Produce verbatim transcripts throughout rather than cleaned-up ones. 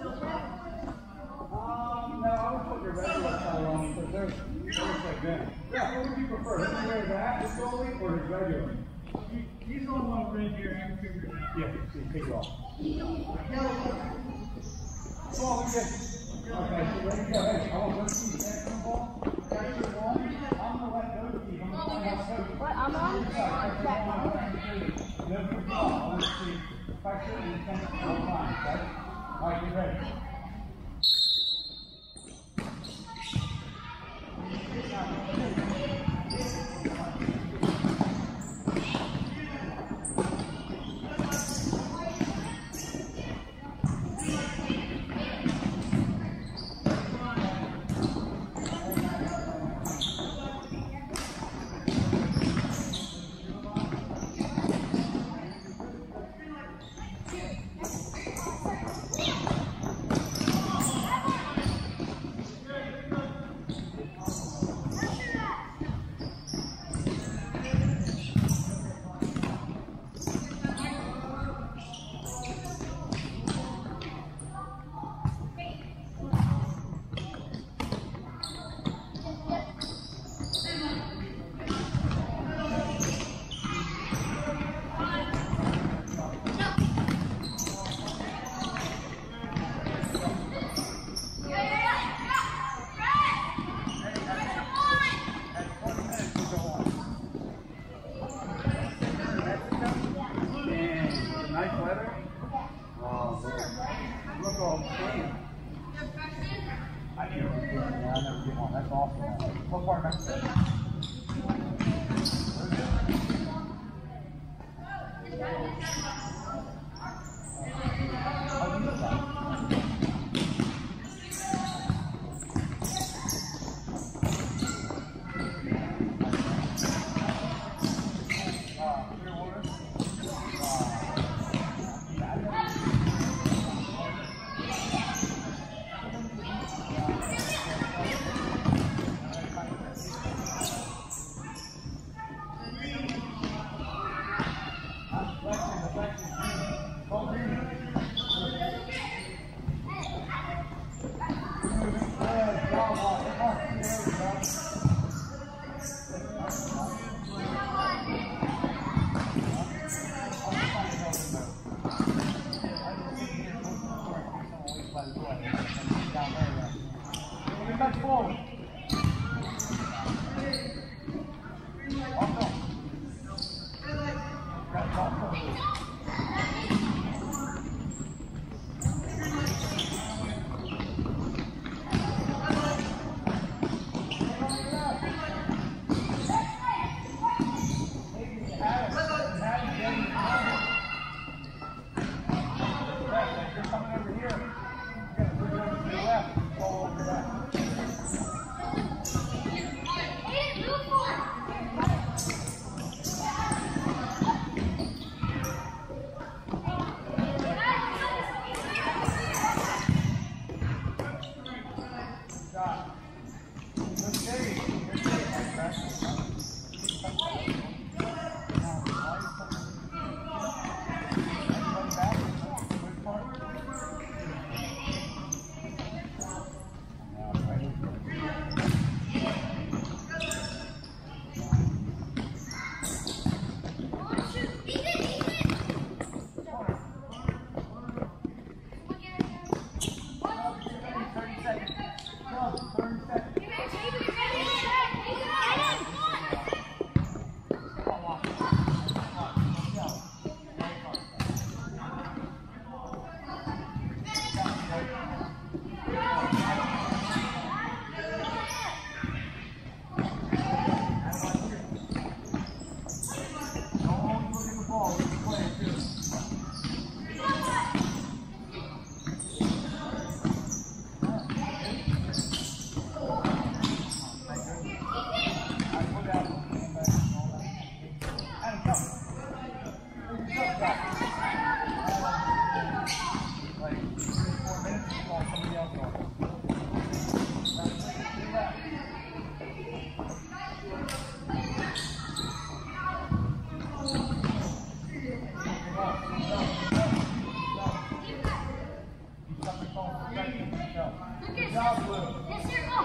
Um, no, I would put your regular color on because there's there's like that. Yeah, what would you prefer? Would you wear that, this goalie, or his regular? He's on one right here, I can figure it out. Yeah, so you take it off. Come on, we get. Okay, so ready to go. Hey, I want those teams. Hey, come ball. Catch your ball. I'm gonna let those teams. I'm gonna find out coach. What? I'm on? No good ball. I want to see pressure and intensity all the time, okay? All right, get ready. job, Blue. Yes, sir. Go.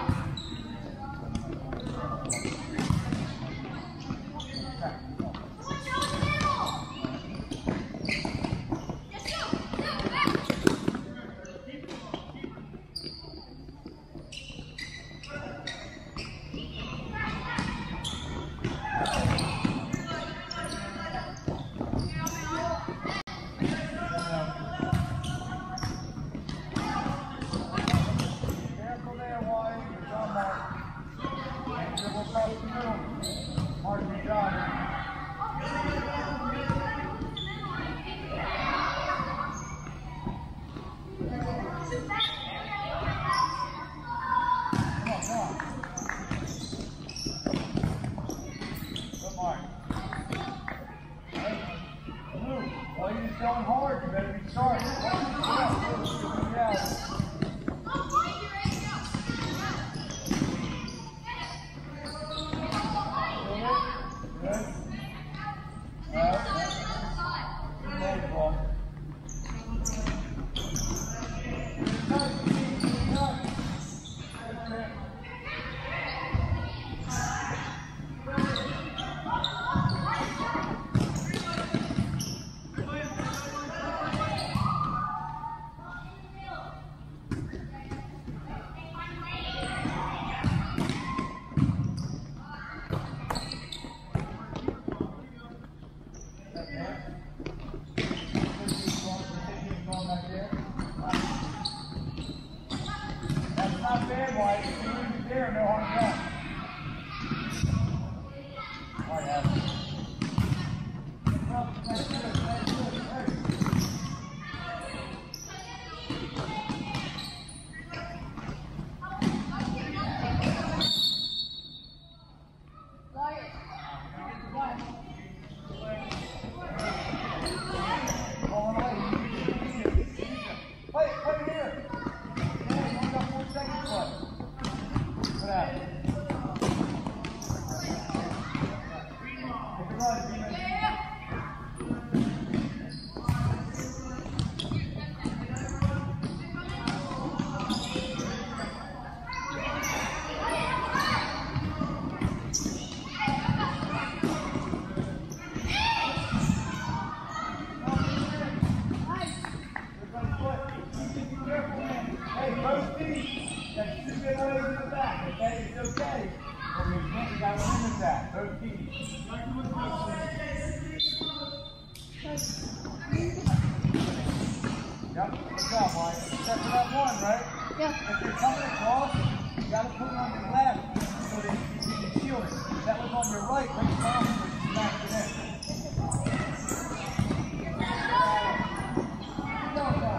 Careful there, Wyatt. You're done, Mark. And dribble across the middle. Mark, good job. Come on, come on. Good, Mark. Hey, Blue, while you're just going hard, you better be sharp. Come on, Blue, give me the out. Good. Well, good day, ball. Nice, nice. That's not bad, White. If you leave it there, no harm done. White has it. Well, that's good, that's good. Hey. Going away. Wait, wait here. Hey, you got four seconds left. Look at that. Take it right, teammate. Hey, both feet. That's two big ways in the back, okay? It's okay. But we can't, we gotta limit that. Both feet. Yep, good job, Mike. Except for that one, right? Yeah. If you're coming across, you gotta put it on your left so that you can shield it. If that was on your right, when you cross it, you smacked it in. Go, go.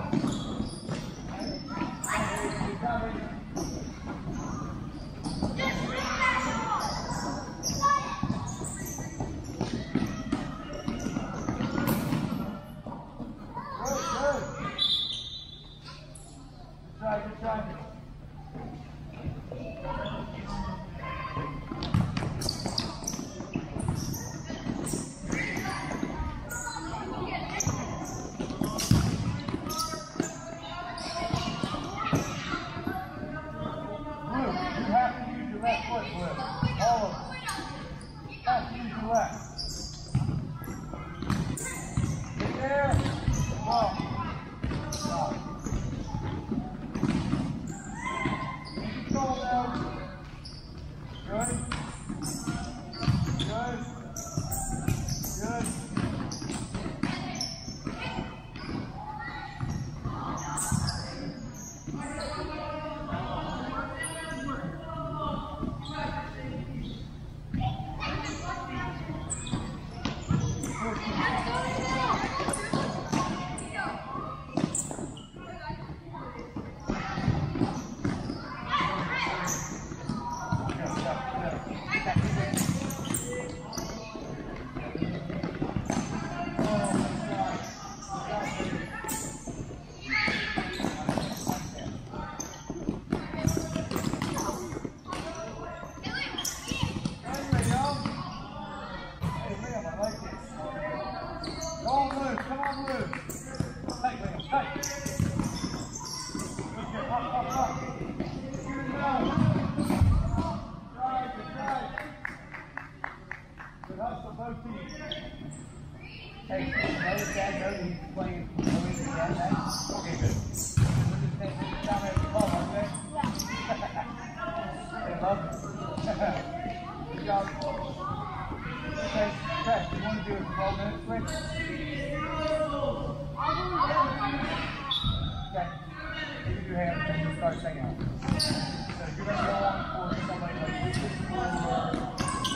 Good try. Blue, you have to use your left foot, Blue. All of them. You have to use your left. Get there. Ball. Stop. Control now. Good. Good. Good. Good. hand. Give your hand and you start saying out. So you're going to go on for somebody like this or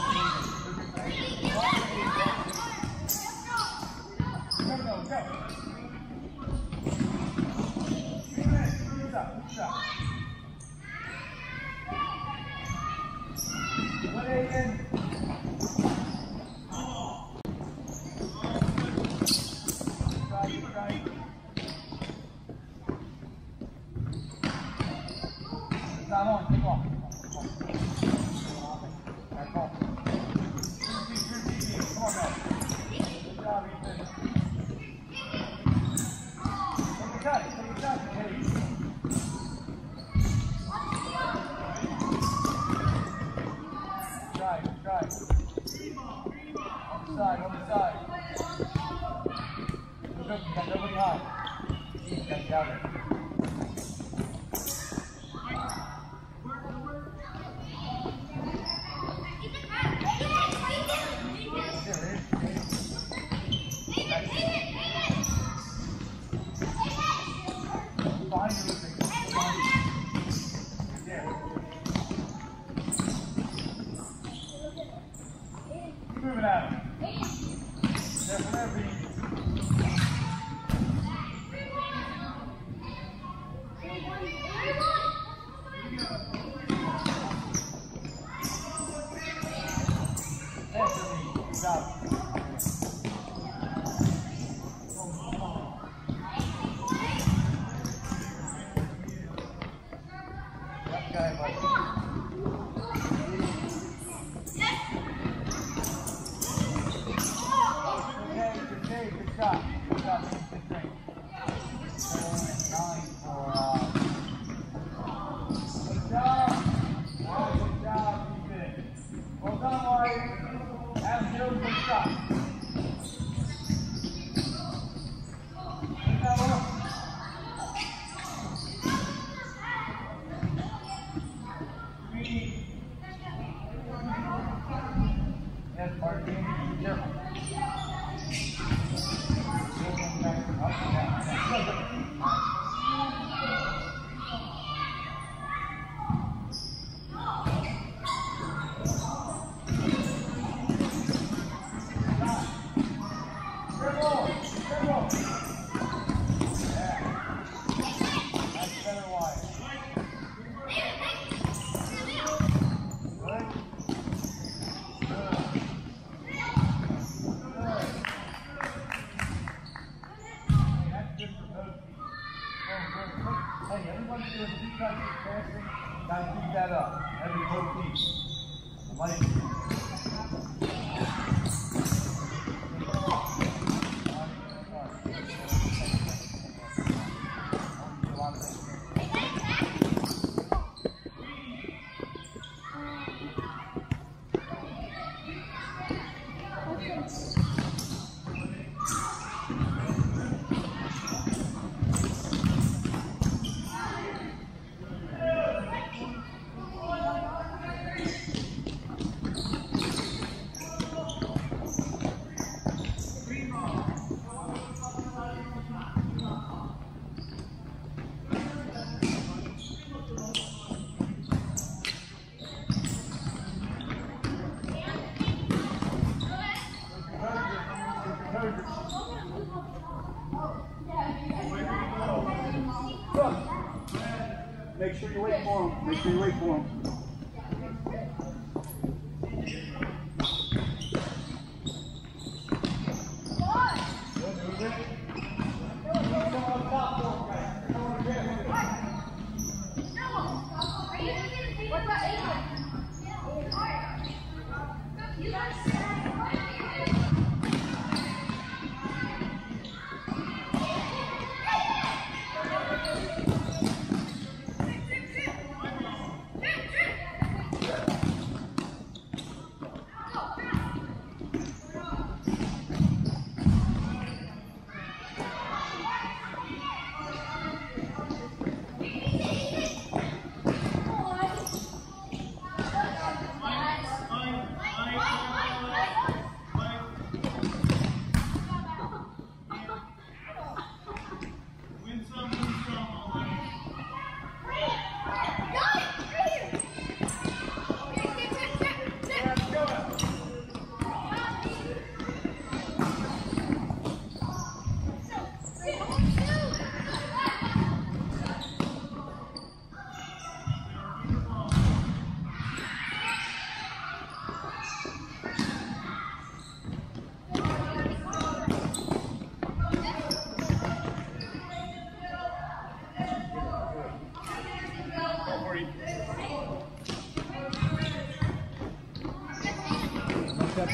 go, go, go. Three minutes. Who's up? Who's up? One again. Come on, take off. Come on. Back off. Come on, guys. Good job, Ethan. Take a shot. Take a shot, Kate. Try, try. On the side, on the side. Look, you got nobody high. You got down there. Moving out. There, whatever you that up. Every whole piece. Like make sure you wait for him. Make sure you wait for him.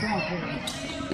strong for you.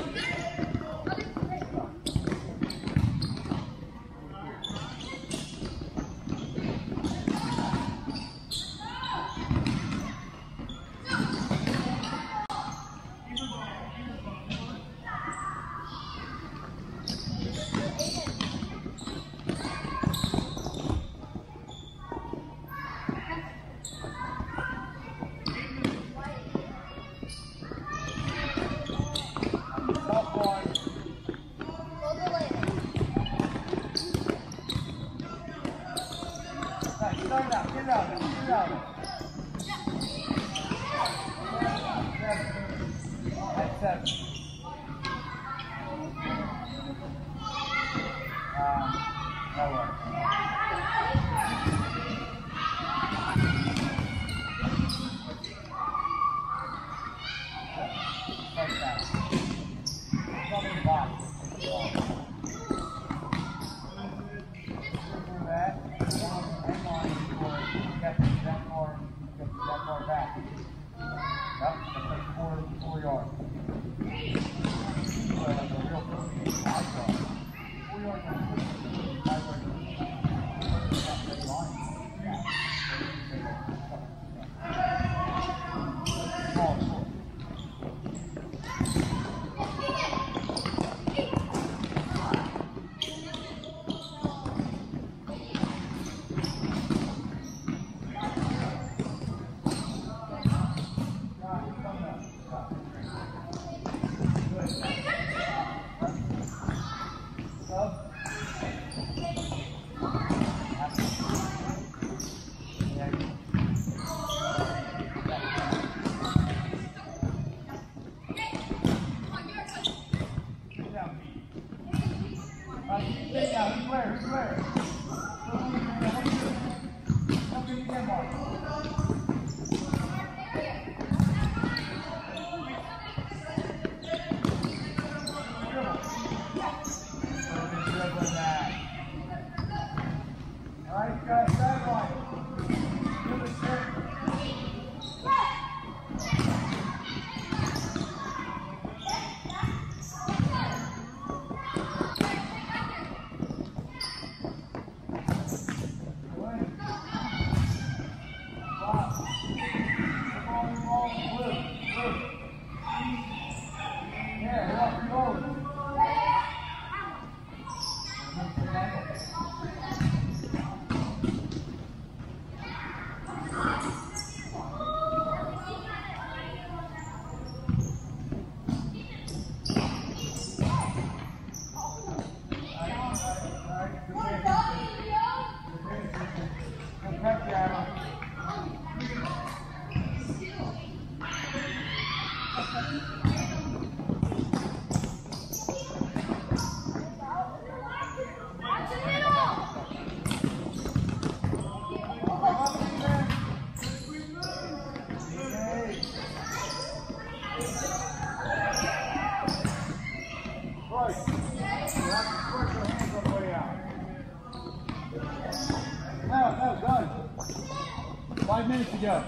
Five minutes to go.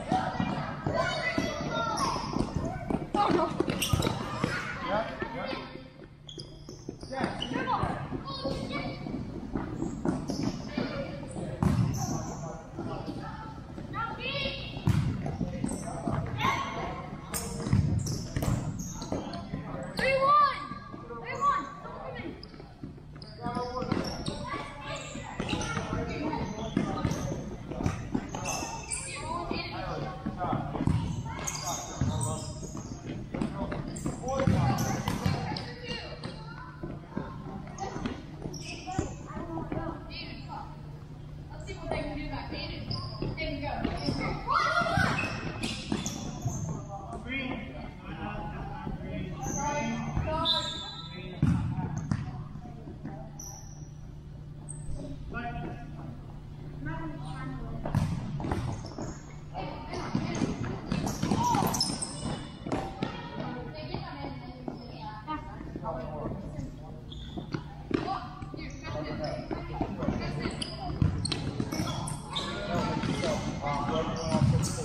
Uh,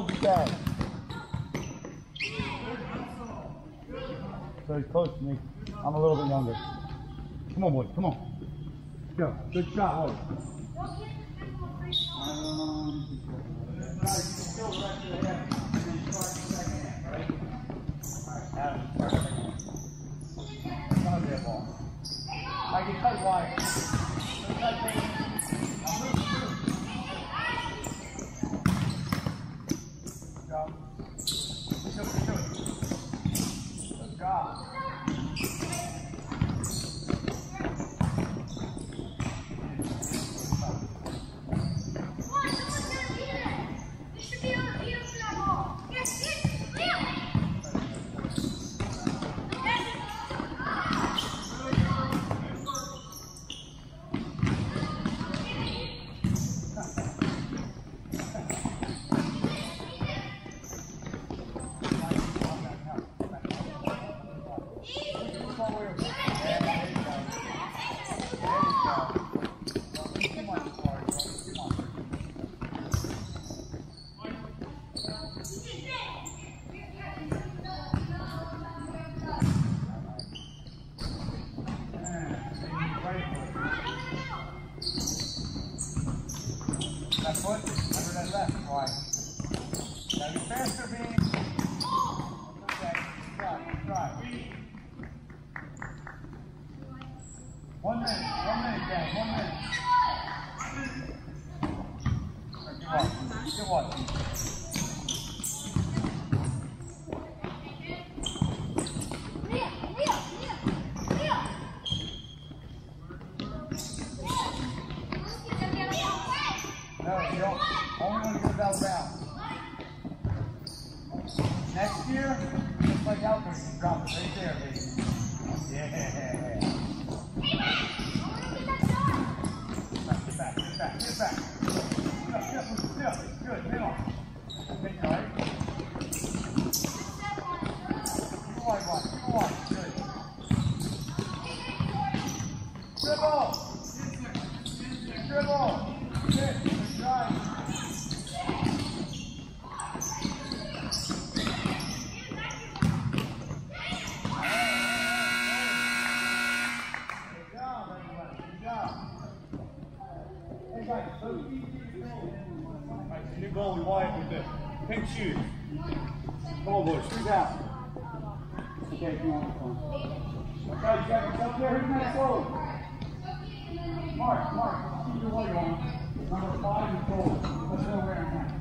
old is Dad? So he's close to me. I'm a little bit younger. Come on, boys. Come on. Let's go. Good shot, Holly. Um, no, you can still run to the head and then start the second half, right? Alright, Adam, start the second half. It's gonna be a ball. I can cut wide. So cut baby. Now move, move. Good job. Push up, push up. Good job. That foot, under that left, wide. Now you're faster being. Okay, try, try. One minute, one minute, Dan, one minute. Right, keep watching, keep watching. No, you don't. Only want to get the bell down. Next year, just like out there, you drop it right there, baby. Yeah. Get back, get back, get back. Get up, get up, get up. Good, get on. Take it, right? Keep a wide one, keep a wide. Good. Dribble! Dribble! Good, good try. New goal we want with the pink shoes. Come on, boys, shoot out. Okay, come on, come on. Okay, you got yourself there. Who's next goal? Mark, Mark, keep your white on. Number five is goal. Let's go around now.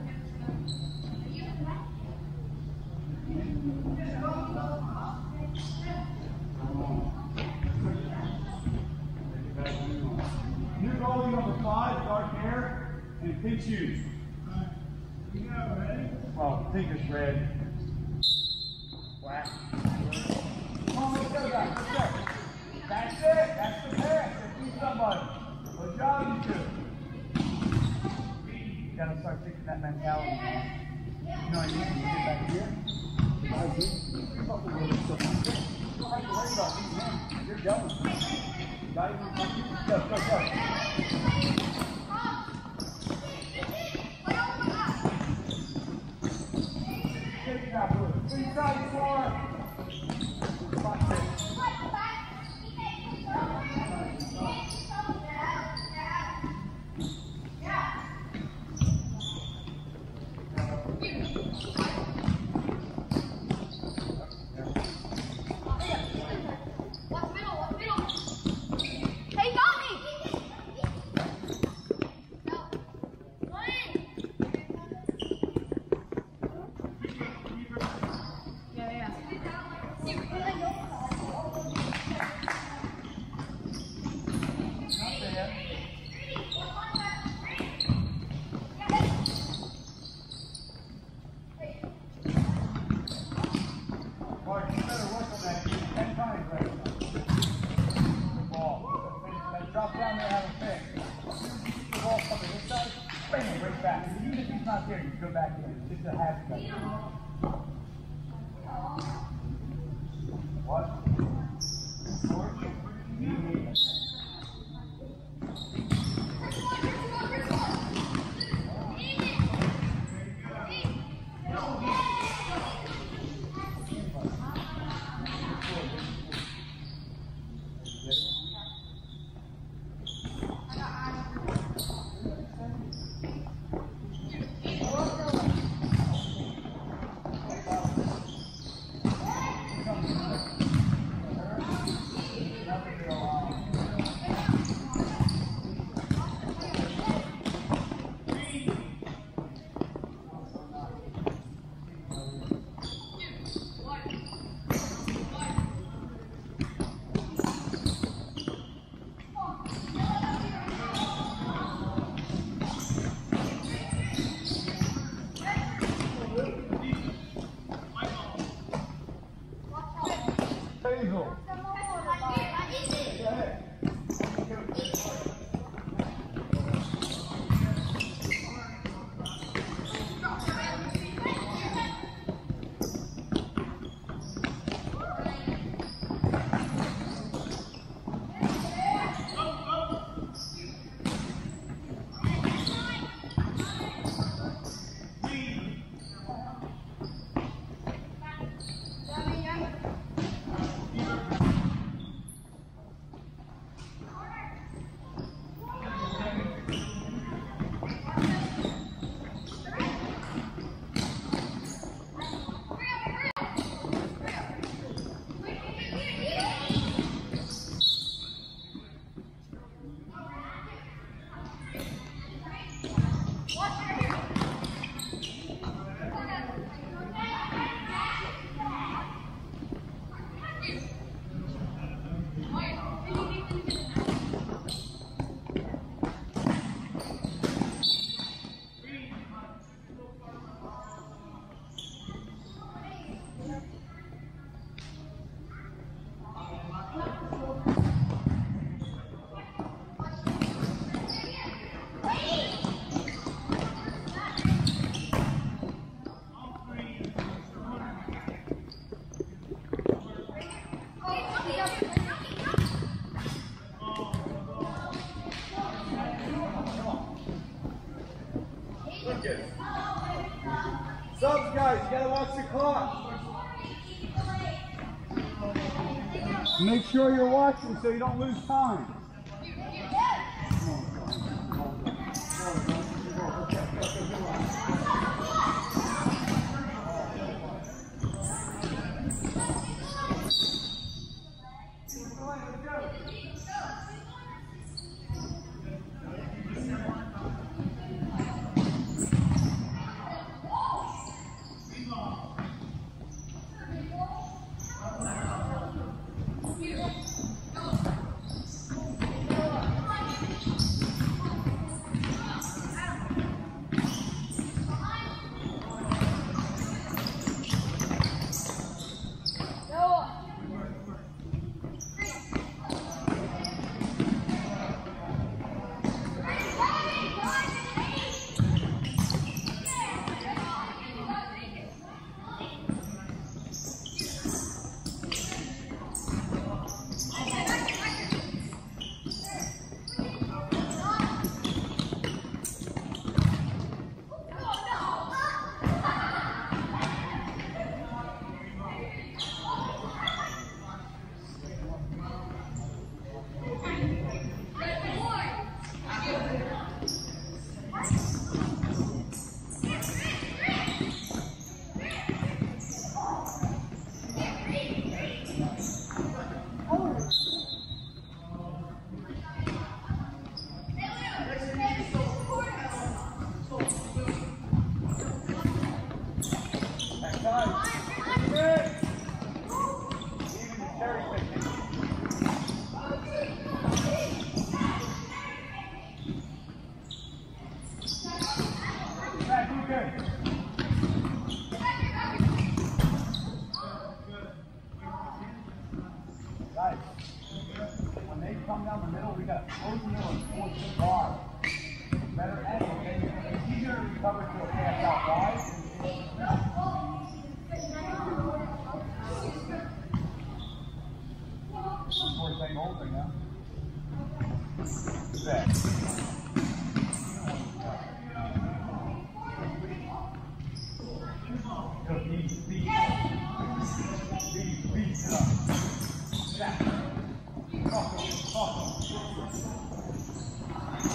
New goalie number five, dark hair, and pink shoes. You got it ready? Oh, pink is red. Whack. Come on, let's go, guys. Let's go. That's it. That's the pass. Let's do somebody. Good job, you two. You gotta start fixing that mentality. You know what I mean? You get back here. I do. You're about to go to stuff. You don't have to worry about these men. You're done with them. Not even. Go, go, go. Inside four. Drop down there, have a pick. The ball coming this side, bang it right back. Even if he's not there, you go back in. It's just a half second. What? Hazel. Subs, guys, you gotta watch the clock. Make sure you're watching so you don't lose time. Guys, when they come down the middle, we got to close the middle and force the bar. Better angle, okay? It's easier to recover to a pass out wide. Fourth thing, whole thing, huh? Set. Go deep, deep. Deep, deep, up. Set. Talk, talk.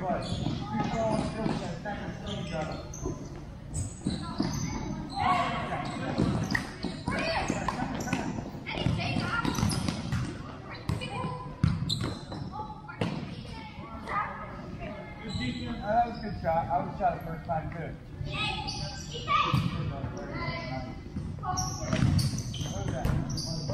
play. Keep going, still that second swing, Gunner. Oh, that was a good shot. I was shot the first time too. What was that?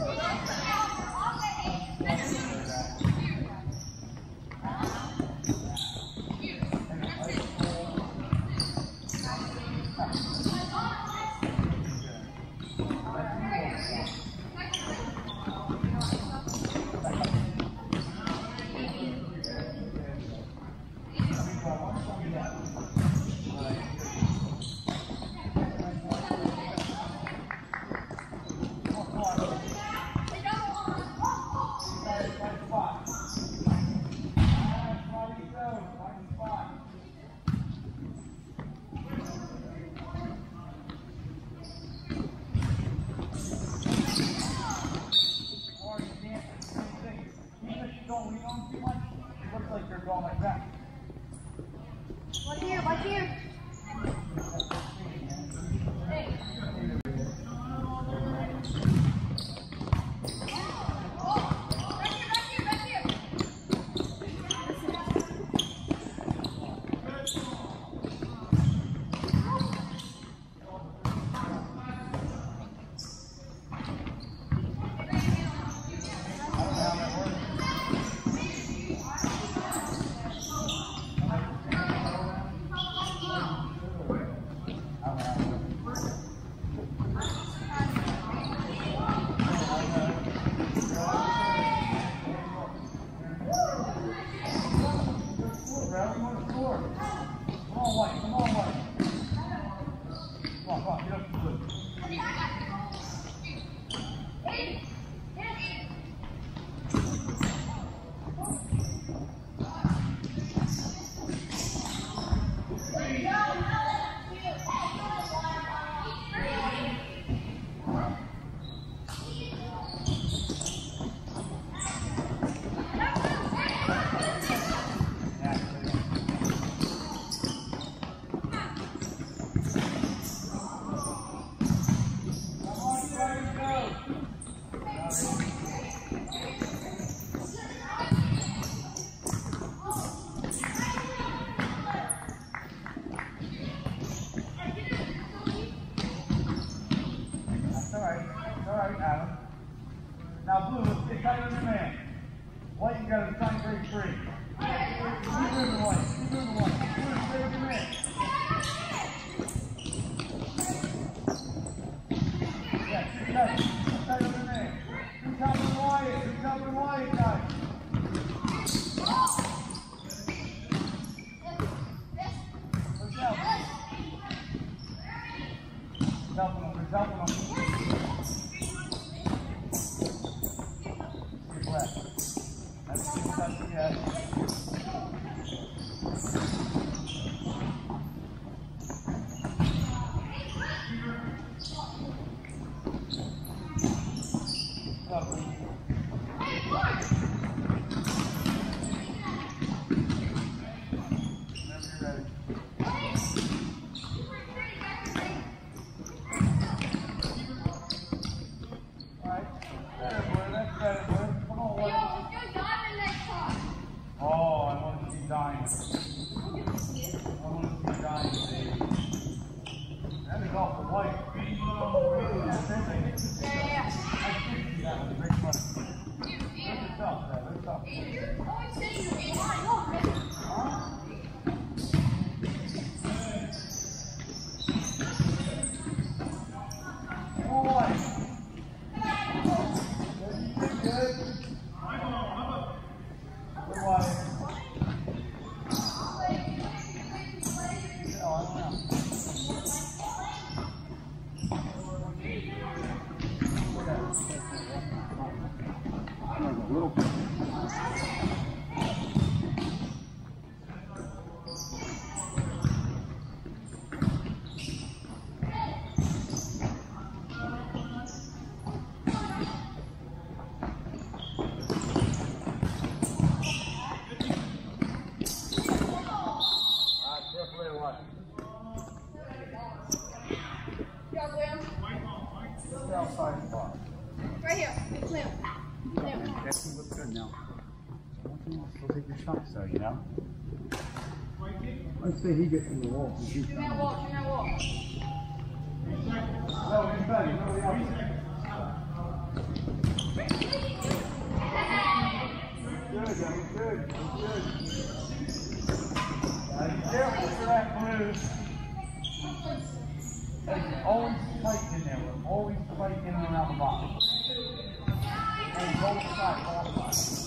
Watch here, watch here. Now, Blue, let's get tight on your man. White, you got to try and break free. Keep moving, White. Keep moving, White. Keep moving, stay with your man. Yeah, keep tight. Keep tight on your man. Keep covering Wyatt. Keep covering Wyatt, guys. Push out. Helping him. He's helping him. Left. That's good stuff to get. Lovely. Whenever you're ready. Alright. Better, boy. That's better, boy. Oh, I want to see dying. I want to see dying, baby. That is off the white. Yeah, yeah. I think you got it. Great fun. Look at tough, man. Look tough. Huh? Boy. You did good. Good Wyatt. Little Still take your shots though, you know? I'd say he gets in the wall. Two minute walk, two minute walk. No, inside, you know the outside. Good, Johnny, good, good. Now be careful for that blue. Hey, always tight in there, we're always tight in and around the box. And go inside, go inside.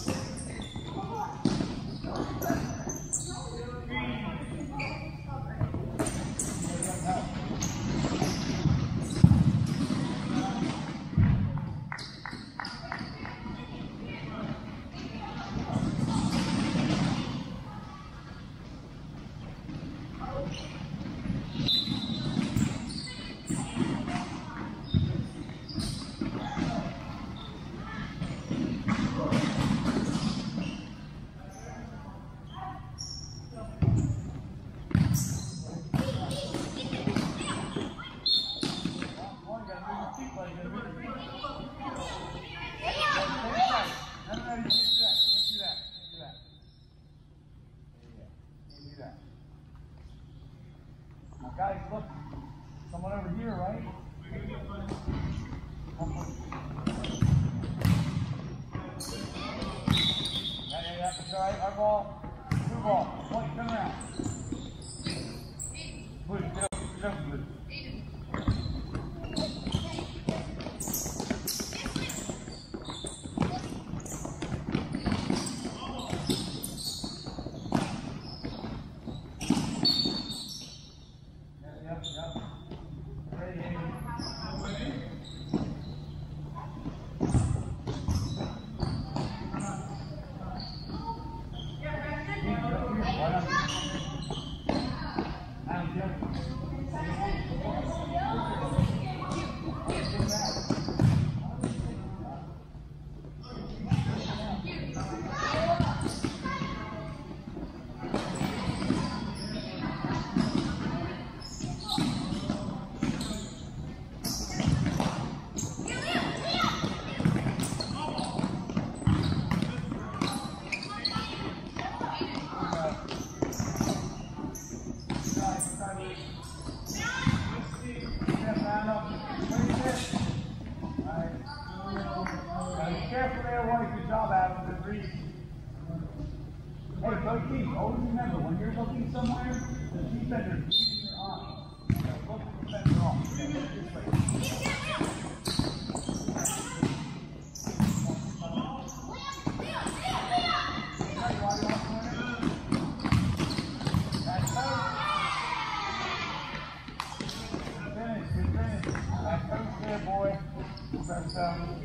Guys, look, someone over here, right? Yeah, yeah, yeah, that's all right. Our ball, blue ball. Point, turn around. Blue, get up, get up, blue. Careful there, White. Good job, Adam. Good read. Hey, Coach Keith, always remember, when you're looking somewhere, the defender's leading your eye. Look at the defender off. Okay, look this way. Right, White, off corner. That's Coach. Good finish, good finish. That's Coach there, boy. That's, um,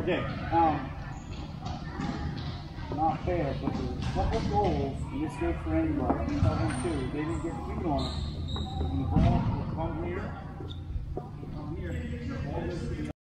Okay, um, not fair, but there's a couple goals, and this goes for anybody. Tell them too. They didn't get feet on it. When the ball will come here, come here. The ball goes to the